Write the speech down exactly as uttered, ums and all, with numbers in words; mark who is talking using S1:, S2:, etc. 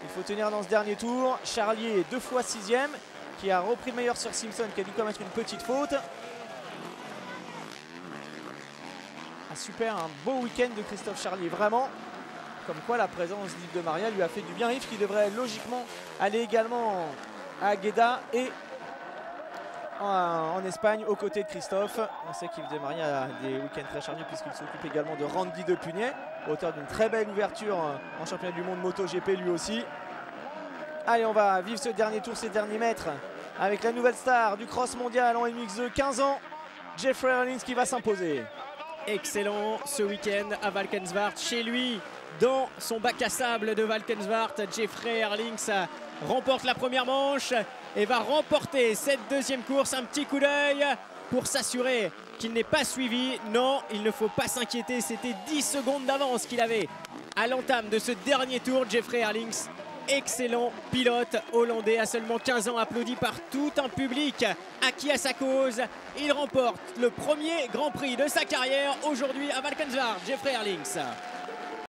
S1: qu'il faut tenir dans ce dernier tour. Charlier, deux fois sixième, qui a repris le meilleur sur Simpson, qui a dû commettre une petite faute. Un super, un beau week-end de Christophe Charlier, vraiment. Comme quoi la présence d'Yves de Maria lui a fait du bien. Yves qui devrait logiquement aller également à Guéda et en, en Espagne aux côtés de Christophe. On sait qu'Yves de Maria a des week-ends très chargés puisqu'il s'occupe également de Randy Depugnet, auteur d'une très belle ouverture en championnat du monde MotoGP lui aussi. Allez, on va vivre ce dernier tour, ces derniers mètres avec la nouvelle star du cross mondial en M X deux, quinze ans, Jeffrey Herlings qui va s'imposer.
S2: Excellent ce week-end à Valkenswaard, chez lui, dans son bac à sable de Valkenswaard. Jeffrey Herlings remporte la première manche et va remporter cette deuxième course. Un petit coup d'œil pour s'assurer qu'il n'est pas suivi. Non, il ne faut pas s'inquiéter, c'était dix secondes d'avance qu'il avait à l'entame de ce dernier tour. Jeffrey Herlings, excellent pilote hollandais à seulement quinze ans, applaudi par tout un public acquis à sa cause. Il remporte le premier Grand Prix de sa carrière aujourd'hui à Valkenswaard. Jeffrey Herlings.